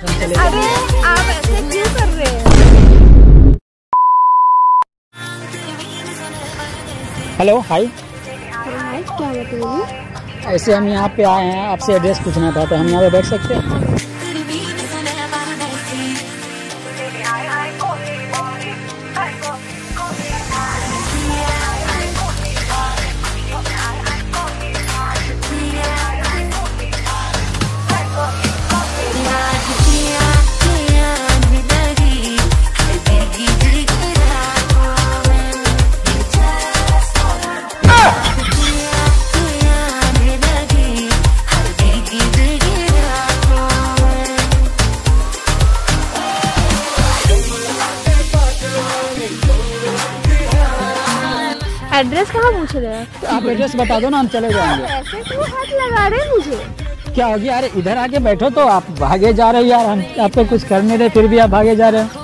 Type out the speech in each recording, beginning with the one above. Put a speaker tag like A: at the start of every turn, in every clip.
A: अरे आप ऐसे क्यों कर रहे हैं?
B: Hello hi.
A: हाय, क्या बताइए?
B: ऐसे हम यहाँ पे आए हैं, आपसे एड्रेस पूछना था, तो हम यहाँ पे बैठ सकते हैं?
A: एड्रेस कहाँ पूछ रहे हैं?
B: तो आप एड्रेस बता दो ना, हम चले जाएंगे।
A: ऐसे क्यों हाथ लगा रहे हैं मुझे?
B: क्या हो गया? अरे इधर आके बैठो, तो आप भागे जा रहे हो यार। हम आपको कुछ कर नहीं रहे, फिर भी आप भागे जा रहे हो।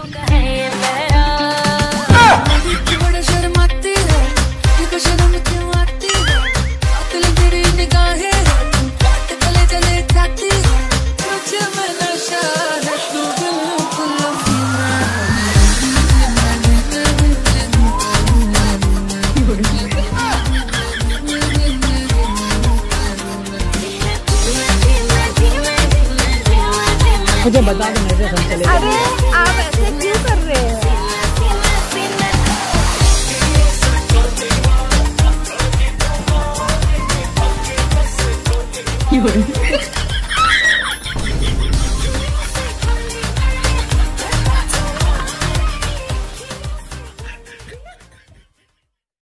B: मुझे बता दो एड्रेस, हम चले जाएंगे।
A: अरे आप ऐसे क्यों कर रहे हैं?